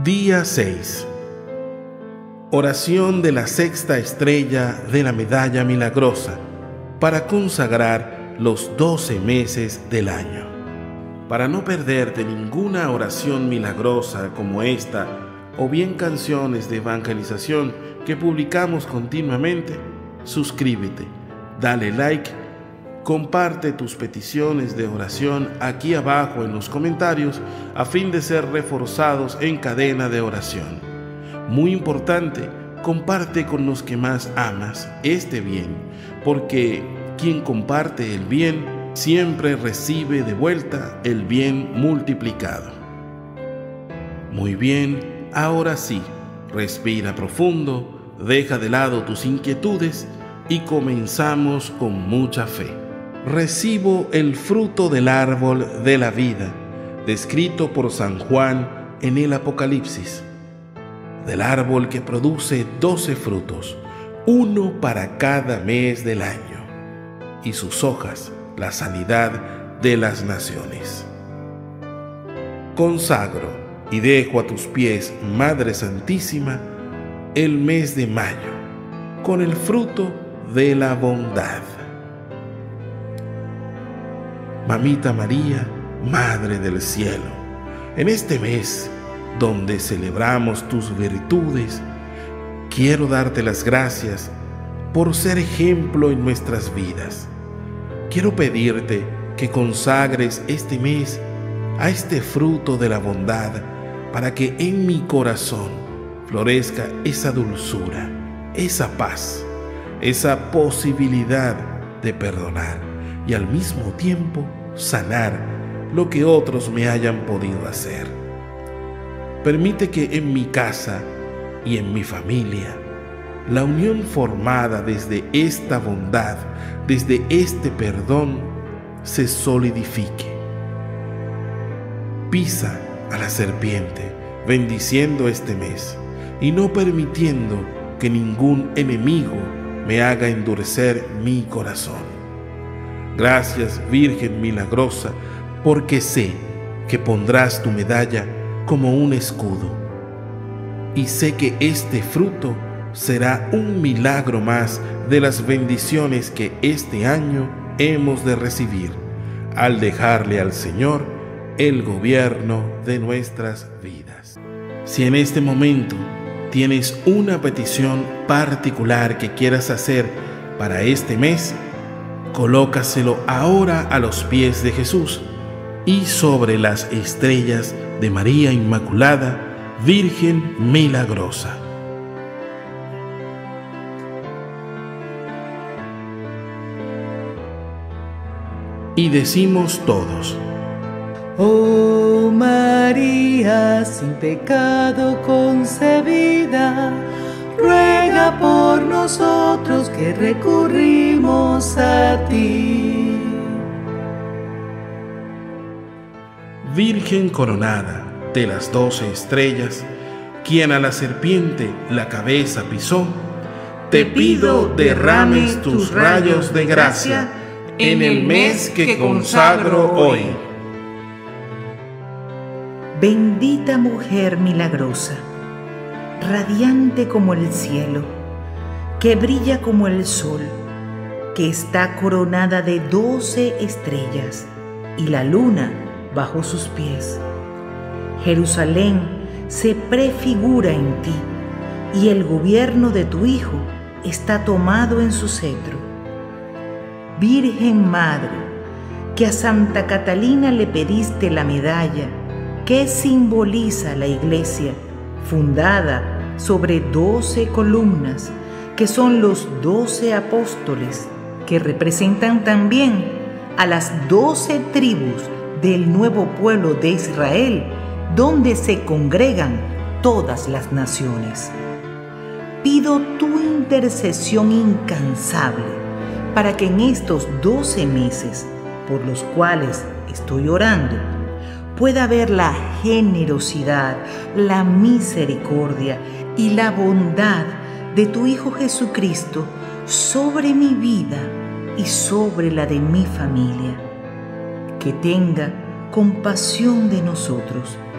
Día 6. Oración de la sexta estrella de la medalla milagrosa para consagrar los 12 meses del año. Para no perderte ninguna oración milagrosa como esta, o bien canciones de evangelización que publicamos continuamente, suscríbete, dale like, comparte tus peticiones de oración aquí abajo en los comentarios a fin de ser reforzados en cadena de oración. Muy importante, comparte con los que más amas este bien, porque quien comparte el bien siempre recibe de vuelta el bien multiplicado. Muy bien, ahora sí, respira profundo, deja de lado tus inquietudes y comenzamos con mucha fe. Recibo el fruto del árbol de la vida, descrito por San Juan en el Apocalipsis. Del árbol que produce 12 frutos, uno para cada mes del año, y sus hojas, la sanidad de las naciones. Consagro y dejo a tus pies, Madre Santísima, el mes de mayo, con el fruto de la bondad. Mamita María, Madre del Cielo, en este mes donde celebramos tus virtudes, quiero darte las gracias por ser ejemplo en nuestras vidas. Quiero pedirte que consagres este mes a este fruto de la bondad para que en mi corazón florezca esa dulzura, esa paz, esa posibilidad de perdonar y al mismo tiempo sanar lo que otros me hayan podido hacer. Permite que en mi casa y en mi familia la unión formada desde esta bondad, desde este perdón, se solidifique. Pisa a la serpiente, bendiciendo este mes y no permitiendo que ningún enemigo me haga endurecer mi corazón. Gracias, Virgen milagrosa, porque sé que pondrás tu medalla como un escudo. Y sé que este fruto será un milagro más de las bendiciones que este año hemos de recibir al dejarle al Señor el gobierno de nuestras vidas. Si en este momento tienes una petición particular que quieras hacer para este mes, colócaselo ahora a los pies de Jesús y sobre las estrellas de María Inmaculada, Virgen milagrosa. Y decimos todos: Oh María, sin pecado concebida, ruega por nosotros que recurrimos a ti. Virgen coronada de las 12 estrellas, quien a la serpiente la cabeza pisó, te pido derrames tus rayos de gracia en el mes que consagro hoy. Bendita mujer milagrosa, radiante como el cielo, que brilla como el sol, que está coronada de 12 estrellas y la luna bajo sus pies. Jerusalén se prefigura en ti y el gobierno de tu Hijo está tomado en su cetro. Virgen Madre, que a Santa Catalina le pediste la medalla que simboliza la Iglesia, fundada sobre 12 columnas, que son los 12 apóstoles, que representan también a las 12 tribus del nuevo pueblo de Israel, donde se congregan todas las naciones. Pido tu intercesión incansable para que en estos 12 meses por los cuales estoy orando, pueda haber la generosidad, la misericordia y la bondad de tu Hijo Jesucristo sobre mi vida y sobre la de mi familia. Que tenga compasión de nosotros,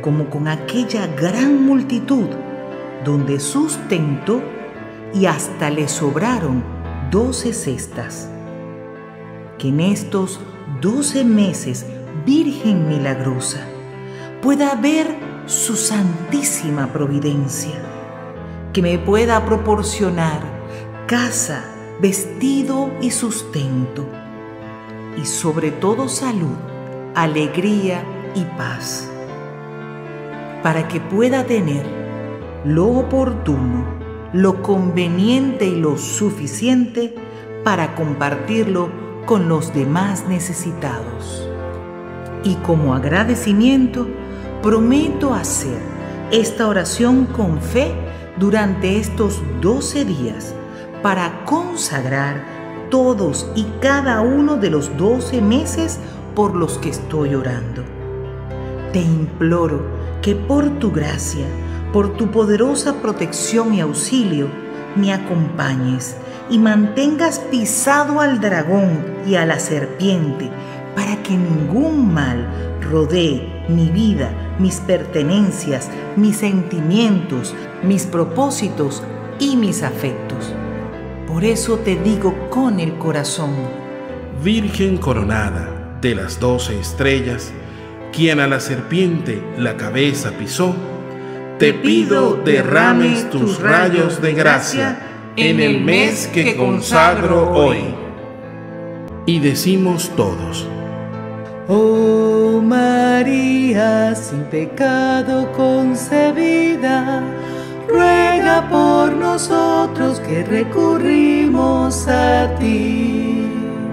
como con aquella gran multitud, donde sustentó y hasta le sobraron 12 cestas. Que en estos 12 meses, Virgen milagrosa, pueda ver su santísima providencia, que me pueda proporcionar casa, vestido y sustento, y sobre todo salud, alegría y paz, para que pueda tener lo oportuno, lo conveniente y lo suficiente para compartirlo con los demás necesitados. Y como agradecimiento, prometo hacer esta oración con fe durante estos 12 días para consagrar todos y cada uno de los 12 meses por los que estoy orando. Te imploro que por tu gracia, por tu poderosa protección y auxilio, me acompañes y mantengas pisado al dragón y a la serpiente, para que ningún mal rodee mi vida, mis pertenencias, mis sentimientos, mis propósitos y mis afectos. Por eso te digo con el corazón: Virgen coronada de las 12 estrellas, quien a la serpiente la cabeza pisó, te pido derrames tus rayos de gracia en el mes que consagro hoy. Y decimos todos: Oh María, sin pecado concebida, ruega por nosotros que recurrimos a ti.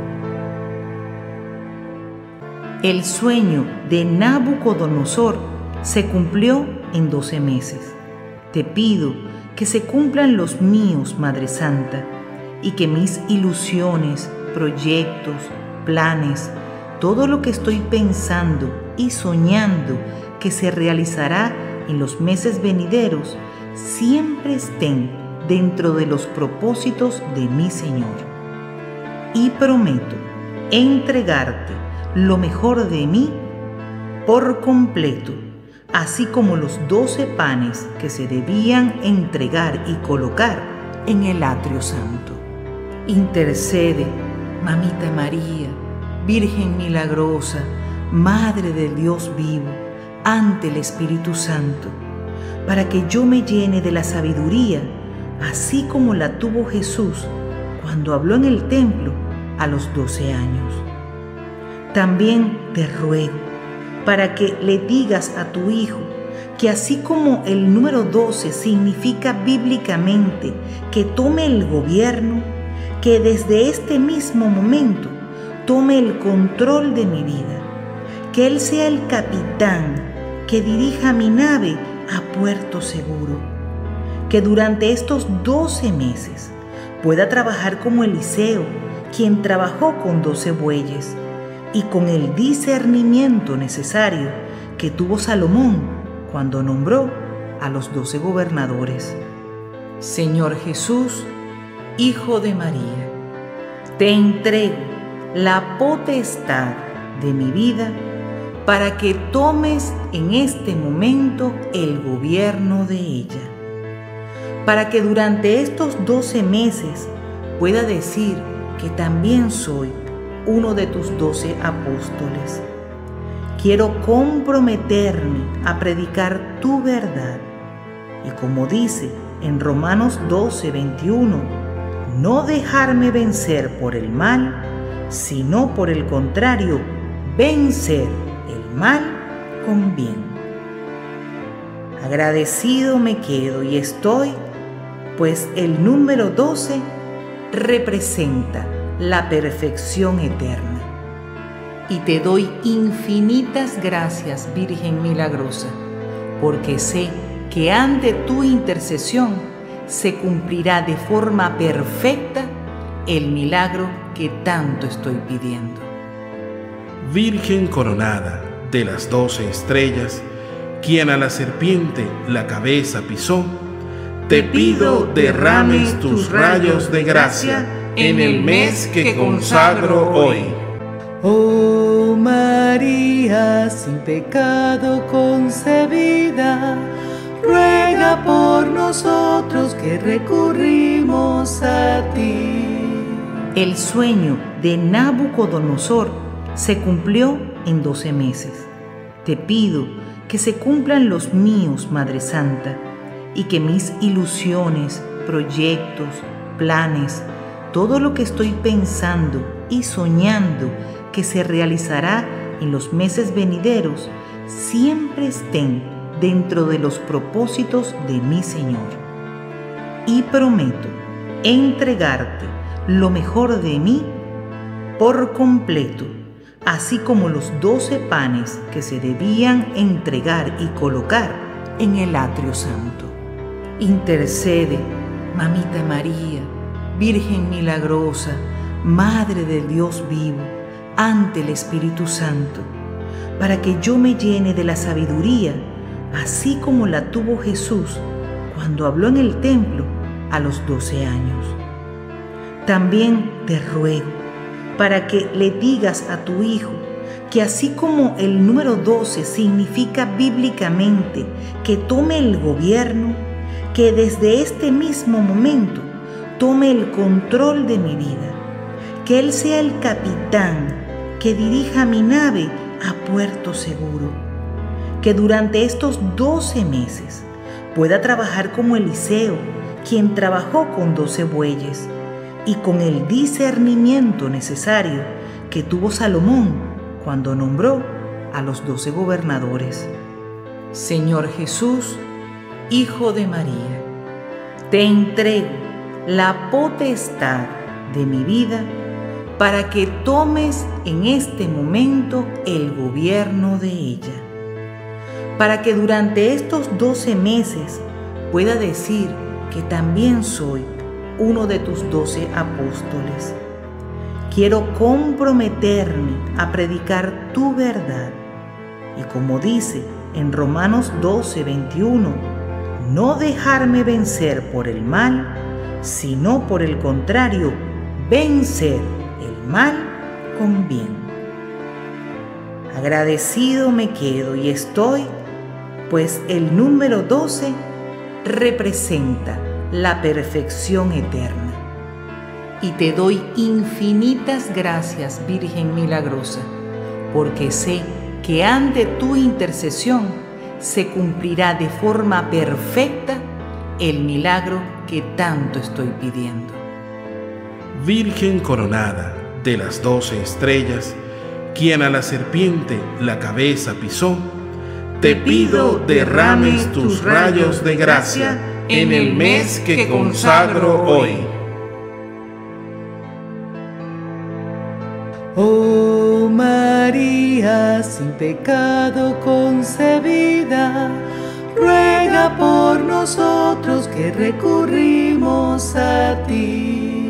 El sueño de Nabucodonosor se cumplió en 12 meses. Te pido que se cumplan los míos, Madre Santa, y que mis ilusiones, proyectos, planes, todo lo que estoy pensando y soñando que se realizará en los meses venideros, siempre estén dentro de los propósitos de mi Señor. Y prometo entregarte lo mejor de mí por completo, así como los 12 panes que se debían entregar y colocar en el atrio santo. Intercede, Mamita María, Virgen milagrosa, Madre del Dios vivo, ante el Espíritu Santo, para que yo me llene de la sabiduría, así como la tuvo Jesús cuando habló en el templo a los 12 años. También te ruego para que le digas a tu Hijo que así como el número 12 significa bíblicamente que tome el gobierno, que desde este mismo momento tome el control de mi vida, que Él sea el capitán que dirija mi nave a puerto seguro, que durante estos 12 meses pueda trabajar como Eliseo, quien trabajó con 12 bueyes, y con el discernimiento necesario que tuvo Salomón cuando nombró a los 12 gobernadores. Señor Jesús, Hijo de María, te entrego la potestad de mi vida para que tomes en este momento el gobierno de ella, para que durante estos 12 meses pueda decir que también soy uno de tus 12 apóstoles. Quiero comprometerme a predicar tu verdad y, como dice en Romanos 12:21, no dejarme vencer por el mal, sino por el contrario, vencer el mal con bien. Agradecido me quedo y estoy, pues el número 12 representa la perfección eterna. Y te doy infinitas gracias, Virgen milagrosa, porque sé que ante tu intercesión se cumplirá de forma perfecta el milagro que tanto estoy pidiendo. Virgen coronada de las 12 estrellas, quien a la serpiente la cabeza pisó, te pido derrames tus rayos de gracia en el mes que consagro hoy. Oh María, sin pecado concebida, ruega por nosotros que recurrimos a ti. El sueño de Nabucodonosor se cumplió en 12 meses. Te pido que se cumplan los míos, Madre Santa, y que mis ilusiones, proyectos, planes, todo lo que estoy pensando y soñando que se realizará en los meses venideros, siempre estén dentro de los propósitos de mi Señor. Y prometo entregarte lo mejor de mí por completo, así como los 12 panes que se debían entregar y colocar en el atrio santo. Intercede, Mamita María, Virgen milagrosa, Madre del Dios vivo, ante el Espíritu Santo, para que yo me llene de la sabiduría, así como la tuvo Jesús cuando habló en el templo a los 12 años. También te ruego para que le digas a tu Hijo que así como el número 12 significa bíblicamente que tome el gobierno, que desde este mismo momento tome el control de mi vida, que Él sea el capitán que dirija mi nave a puerto seguro, que durante estos 12 meses pueda trabajar como Eliseo, quien trabajó con 12 bueyes, y con el discernimiento necesario que tuvo Salomón cuando nombró a los 12 gobernadores. Señor Jesús, Hijo de María, te entrego la potestad de mi vida para que tomes en este momento el gobierno de ella, para que durante estos 12 meses pueda decir que también soy uno de tus 12 apóstoles. Quiero comprometerme a predicar tu verdad y, como dice en Romanos 12:21, no dejarme vencer por el mal, sino por el contrario, vencer el mal con bien. Agradecido me quedo y estoy, pues el número 12 representa la perfección eterna. Y te doy infinitas gracias, Virgen milagrosa, porque sé que ante tu intercesión se cumplirá de forma perfecta el milagro que tanto estoy pidiendo. Virgen coronada de las 12 estrellas, quien a la serpiente la cabeza pisó, te pido derrames tus rayos de gracia en el mes que consagro hoy. Oh María, sin pecado concebida, ruega por nosotros que recurrimos a ti.